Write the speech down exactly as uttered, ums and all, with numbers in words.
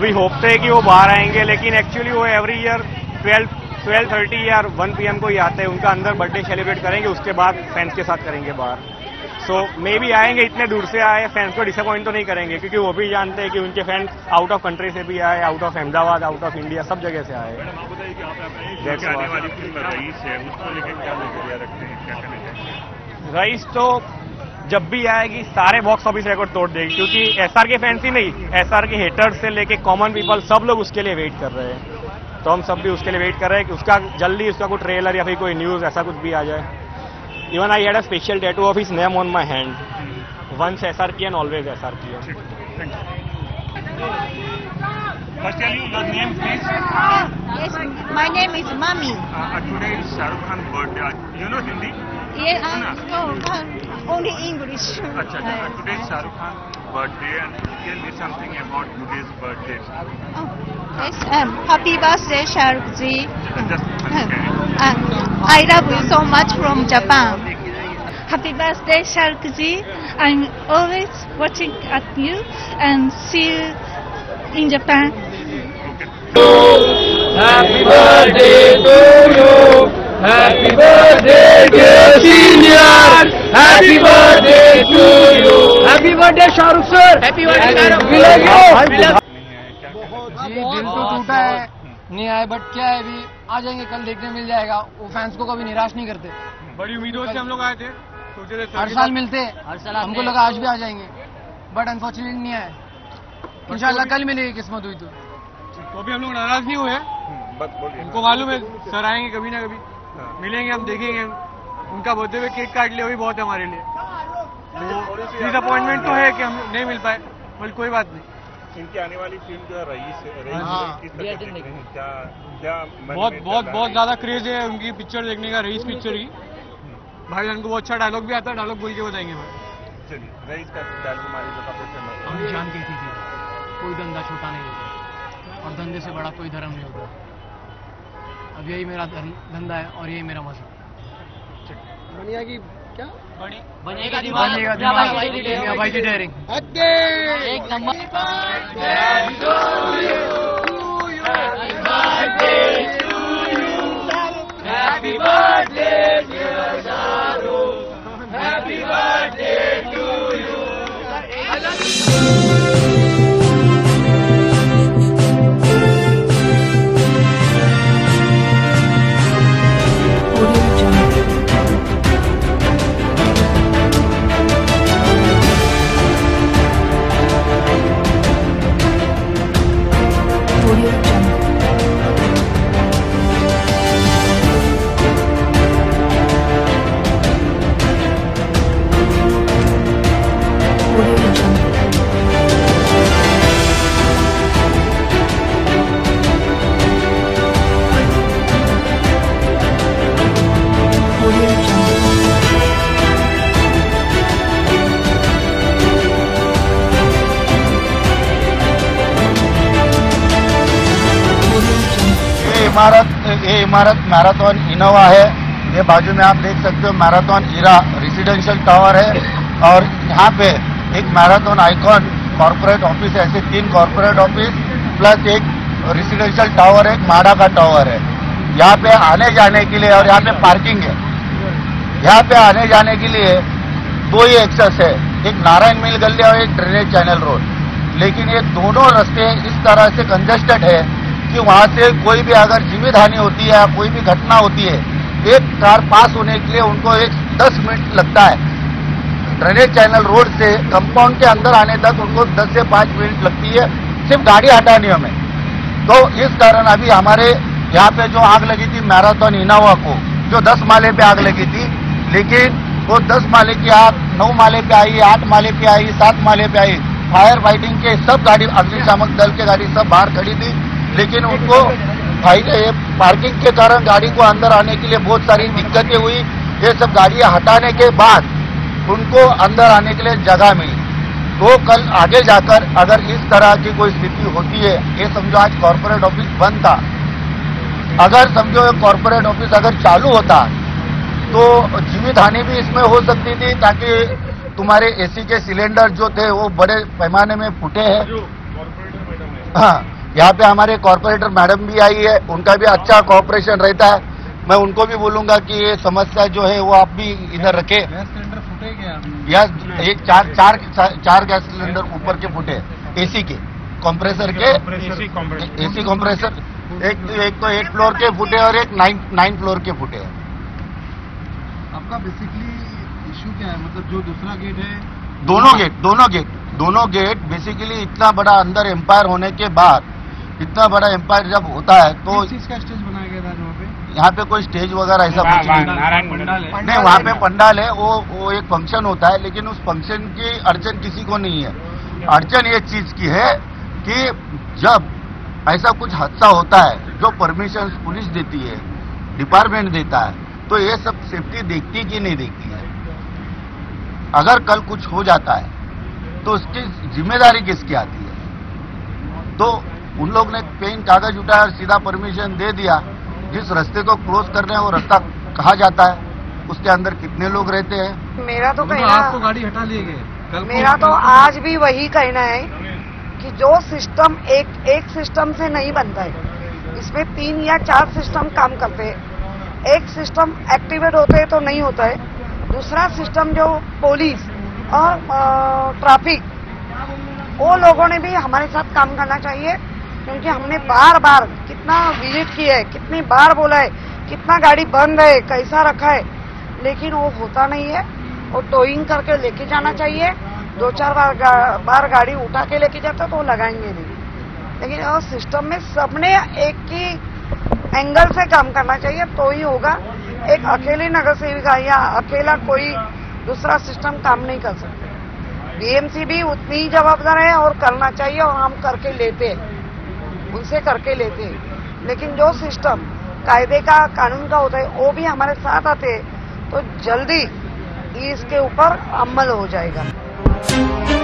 अभी होपते हैं कि वो बाहर आएंगे, लेकिन एक्चुअली वो every year twelve twelve thirty या वन पी एम को ही आते हैं। उनका अंदर बर्थडे सेलिब्रेट करेंगे, उसके बाद फैंस के साथ करेंगे बाहर। सो मे भी आएंगे, इतने दूर से आए, फैंस को डिसअपॉइंट तो नहीं करेंगे, क्योंकि वो भी जानते हैं कि उनके फैंस आउट ऑफ कंट्री से भी आए, out of Ahmedabad, out of India, सब जगह से आए। रईस तो जब भी आएगी सारे बॉक्स ऑफिस रिकॉर्ड तोड़ देगी, क्योंकि एसआर के फैंस ही नहीं, एसआर के हेटर्स से लेके कॉमन पीपल सब लोग उसके लिए वेट कर रहे हैं। तो हम सब भी उसके लिए वेट कर रहे हैं कि उसका जल्दी उसका कोई ट्रेलर या फिर कोई न्यूज़ ऐसा कुछ भी आ जाए। Even I had a special tattoo of his name on my hand, once SR की एंड ऑलवेज एसआर की। First, tell you your name, please. Yes, my name is Mami. Uh, today is Shahrukh Khan's birthday. You know Hindi? Yeah, uh, no, uh, only English. Achha, uh, today is Shahrukh Khan's birthday, and tell me something about today's birthday. Oh, yes, um, happy birthday, Shahrukh ji. Just Uh, I love you so much from Japan. Happy birthday, Shahrukh ji. I'm always watching at you and see you in Japan. Happy birthday to you. Happy birthday dear senior. Happy birthday to you. Happy birthday Shahrukh sir. Happy birthday Shahrukh. We love you. जी दिल तो टूटा है, नहीं आए, but क्या है, अभी आ जाएंगे, कल देखने मिल जाएगा। वो फैंस को कभी निराश नहीं करते। बड़ी उम्मीदों से हम लोग आए थे, सोचे थे हर साल मिलते, हर साल हमको लगा आज भी आ जाएंगे, बट अनफॉर्चुनेटली नहीं आए। इंशाल्लाह कल मिलेगी, किस्मत हुई तो। तो भी हम लोग नाराज नहीं हुए, उनको मालूम है सर आएंगे कभी ना कभी, मिलेंगे, हम देखेंगे। उनका बर्थडे पे केक काट लिया, वही बहुत है हमारे लिए। तो डिसअपॉइंटमेंट तो है कि हम नहीं मिल पाए, बट कोई बात नहीं। इनकी आने वाली फिल्म जो है रईस है, हाँ। किस तरह की देख रहे हैं? क्या क्या मन बहुत में बहुत चल रहा बहुत है? ज्यादा क्रेज है उनकी पिक्चर देखने का, रईस पिक्चर की। भाईजान को बहुत अच्छा डायलॉग भी आता है, डायलॉग बोल के बताएंगे भाई। चलिए, रईस का डायलॉग हमारी जो काफी फेमस है। हम जान कहती थी कोई धंधा छोटा नहीं होता और धंधे से बड़ा कोई धर्म नहीं होता। अब यही मेरा धंधा है और यही मेरा मजहब। दुनिया की क्या बनी बनेगा दिमाग, बनेगा भाई की डेयरिंग एक number. Happy birthday dear Shahrukh. Happy birthday to you. इमारत ये इमारत मैराथन इनोवा है। ये बाजू में आप देख सकते हो मैराथन इरा रेसिडेंशियल टावर है, और यहाँ पे एक मैराथन आइकॉन कॉर्पोरेट ऑफिस है। ऐसे तीन कॉर्पोरेट ऑफिस प्लस एक रेसिडेंशियल टावर, एक माडा का टावर है। यहाँ पे आने जाने के लिए, और यहाँ पे पार्किंग है। यहाँ पे आने जाने के लिए दो ही एक्सेस है, एक नारायण मिल गली और एक ड्रेनेज चैनल रोड। लेकिन ये दोनों रास्ते इस तरह से कंजेस्टेड है कि वहां से कोई भी अगर जीवित हानि होती है या कोई भी घटना होती है, एक कार पास होने के लिए उनको एक दस मिनट लगता है। ड्रेनेज चैनल रोड से कंपाउंड के अंदर आने तक उनको दस से पाँच मिनट लगती है, सिर्फ गाड़ी हटाने में। तो इस कारण अभी हमारे यहाँ पे जो आग लगी थी मैराथन इनोवा को, जो दस माले पे आग लगी थी, लेकिन वो दस माले की आग नौ माले पे आई, आठ माले पे आई, सात माले पे आई। फायर फाइटिंग के सब गाड़ी, अग्निशामक दल के गाड़ी सब बाहर खड़ी थी, लेकिन उनको भाई पार्किंग के कारण गाड़ी को अंदर आने के लिए बहुत सारी दिक्कतें हुई। ये सब गाड़ियां हटाने के बाद उनको अंदर आने के लिए जगह मिली। तो कल आगे जाकर अगर इस तरह की कोई स्थिति होती है, ये समझो आज कॉर्पोरेट ऑफिस बंद था, अगर समझो कॉर्पोरेट ऑफिस अगर चालू होता तो जीवित हानि भी इसमें हो सकती थी, ताकि तुम्हारे एसी के सिलेंडर जो थे वो बड़े पैमाने में फूटे हैं। हाँ, यहाँ पे हमारे कॉर्पोरेटर मैडम भी आई है, उनका भी अच्छा कोऑपरेशन रहता है। मैं उनको भी बोलूंगा कि ये समस्या जो है वो आप भी इधर रखे। गैस सिलेंडर फूटे क्या? यस, एक चार चार चार गैस सिलेंडर ऊपर के फूटे, एसी के कंप्रेसर के, एसी कंप्रेसर। एक एक तो एट फ्लोर के फूटे और एक नाइन नाइन फ्लोर के फूटे हैं। आपका बेसिकली इशू क्या है? मतलब जो दूसरा गेट है, दोनों गेट दोनों गेट दोनों गेट बेसिकली इतना बड़ा अंदर एम्पायर होने के बाद, इतना बड़ा एम्पायर जब होता है तो किस चीज का स्टेज बनाया गया था वहाँ पे? यहाँ पे कोई स्टेज वगैरह ऐसा कुछ नहीं, नहीं वहाँ पे पंडाल है, वो वो एक फंक्शन होता है, लेकिन उस फंक्शन की अड़चन किसी को नहीं है। अड़चन ये चीज की है कि जब ऐसा कुछ हादसा होता है, जो परमिशन पुलिस देती है, डिपार्टमेंट देता है, तो ये सब सेफ्टी देखती कि नहीं देखती है। अगर कल कुछ हो जाता है तो उसकी जिम्मेदारी किसकी आती है? तो उन लोग ने पेन कागज उठाया और सीधा परमिशन दे दिया। जिस रास्ते को क्लोज करना है वो रास्ता कहा जाता है, उसके अंदर कितने लोग रहते हैं। मेरा तो तो कहना आपको गाड़ी हटा लिए गए, मेरा तो आज भी वही कहना है कि जो सिस्टम एक एक सिस्टम से नहीं बनता है, इसमें तीन या चार सिस्टम काम करते हैं। एक सिस्टम एक्टिवेट होते हैं तो नहीं होता है, दूसरा सिस्टम जो पुलिस और ट्रैफिक, वो लोगों ने भी हमारे साथ काम करना चाहिए, क्योंकि हमने बार बार कितना विजिट किया है, कितनी बार बोला है, कितना गाड़ी बंद है, कैसा रखा है, लेकिन वो होता नहीं है। वो टोइंग करके लेके जाना चाहिए। दो चार बार गा, बार गाड़ी उठा के लेके जाता तो लगाएंगे नहीं, लेकिन वो सिस्टम में सबने एक ही एंगल से काम करना चाहिए तो ही होगा। एक अकेली नगर सेविका या अकेला कोई दूसरा सिस्टम काम नहीं कर सकते। बीएमसी भी उतनी ही जवाबदार है और करना चाहिए, और हम करके लेते हैं, उनसे करके लेते हैं। लेकिन जो सिस्टम कायदे का, कानून का होता है, वो भी हमारे साथ आते हैं तो जल्दी इसके ऊपर अमल हो जाएगा।